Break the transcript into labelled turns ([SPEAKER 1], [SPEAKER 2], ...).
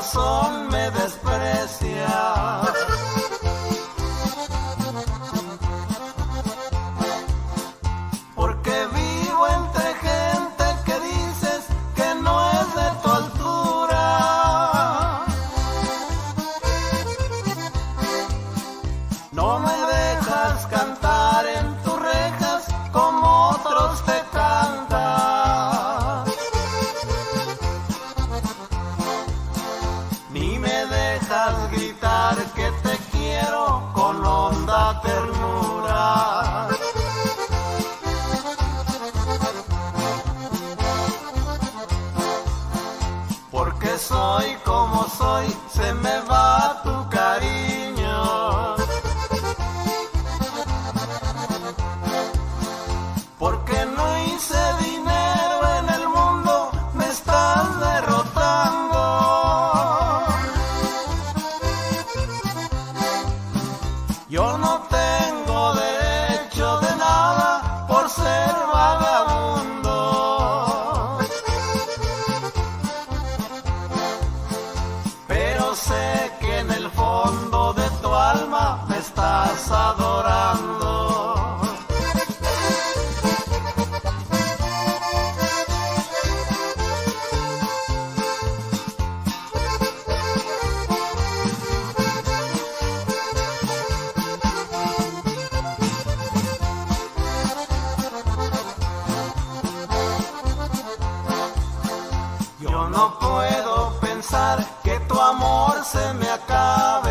[SPEAKER 1] corazón me desprecia. Porque vivo entre gente que dices que no es de tu altura. No me dejas cantar en tus rejas como otros te cantan. Ni me dejas gritar que te quiero con honda ternura. Porque soy como soy, se me va tu cariño. Porque no hice dinero en el mundo, me estás derrotando. Yo no tengo derecho de nada por ser vagabundo. Pero sé que en el fondo de tu alma me estás adorando. Yo no puedo pensar que tu amor se me acabe.